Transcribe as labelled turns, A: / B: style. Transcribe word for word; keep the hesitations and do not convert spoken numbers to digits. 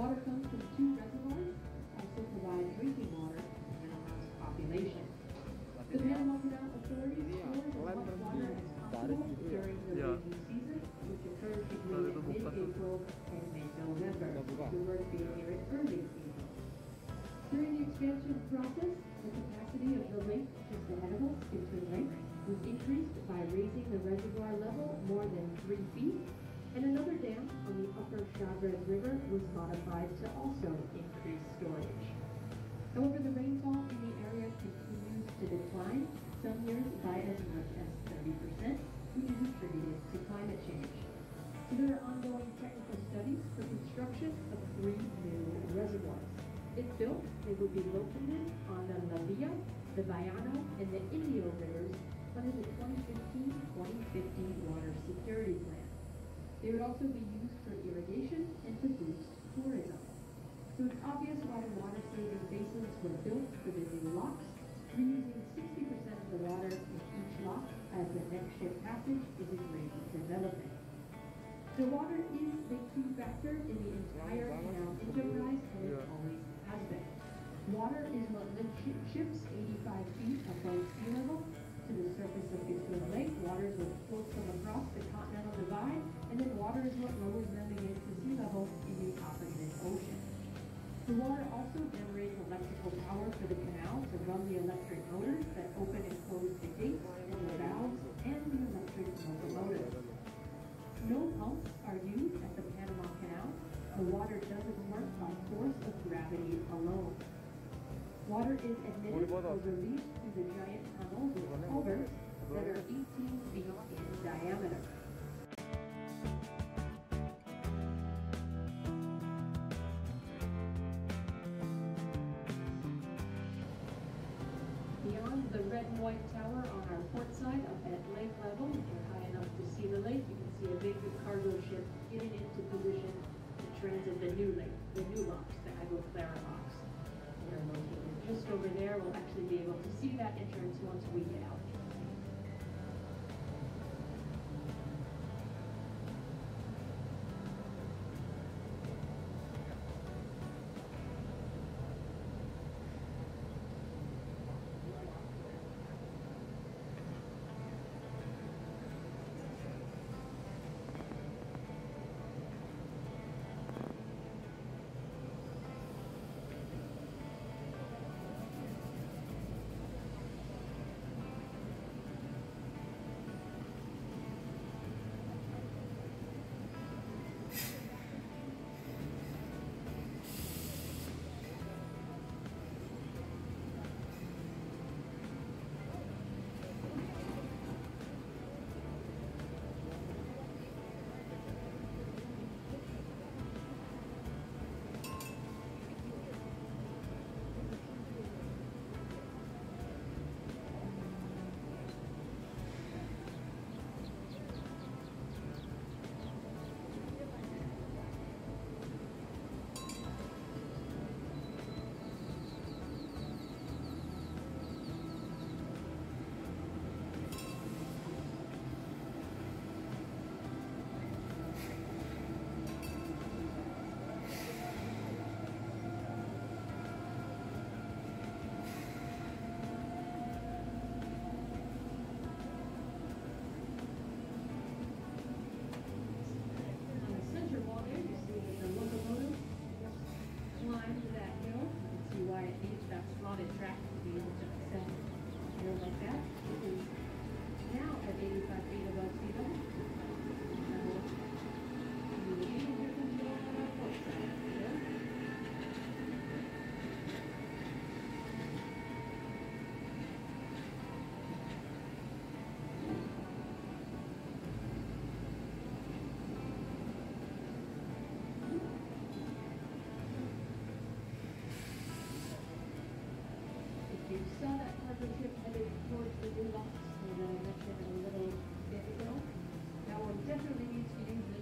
A: Water comes from two reservoirs, also provide drinking water to the Panama's population. The Panama Canal Authority stores as much water as possible during the rainy season, which occurs between mid-April and mid-November, the work being here in early April. During the expansion process, the capacity of the lake just ahead of us, Gibson Lake, was increased by raising the reservoir level more than three feet, and another dam on the upper Chavez River was modified to also increase storage. However, the rainfall in the area continues to decline, some years by as much as thirty percent, which is attributed to climate change. So there are ongoing technical studies for construction of three new reservoirs. If built, they would be located on the La Villa, the Bayano, and the Indio rivers under the twenty fifteen twenty fifty Water Security Plan. They would also be used for irrigation and to boost tourism. So it's obvious why the water-saving basins were built for the new locks, reusing sixty percent of the water in each lock as the next ship passage is in great development. The water is the key factor in the entire canal enterprise, and it always has been. Water is what lifts ships eighty-five feet above sea level to the surface of Gibson Lake. Water is what floats them across the continental divide, and then water is what lowers them against the sea level in the opposite ocean. The water also generates electrical power for the canal to run the electric motors that open and close the gates and the valves and the electric locomotives. No pumps are used at the Panama Canal. The water doesn't work by force of gravity alone. Water is admitted or released through the giant tunnels with culverts that are eighteen feet in diameter. Beyond the red and white tower on our port side, up at lake level, if you're high enough to see the lake, you can see a big cargo ship getting into position to transit the new lake, the new locks, the Agua Clara locks. They're located just over there. We'll actually be able to see that entrance once we get out. Why it needs that slotted track to be able to ascend a hill like that. It is now at eighty-five feet above sea level. So, here comes the one on our port side. There. You saw that cargo ship headed towards the new locks that I mentioned a little bit ago. That one definitely needs to use the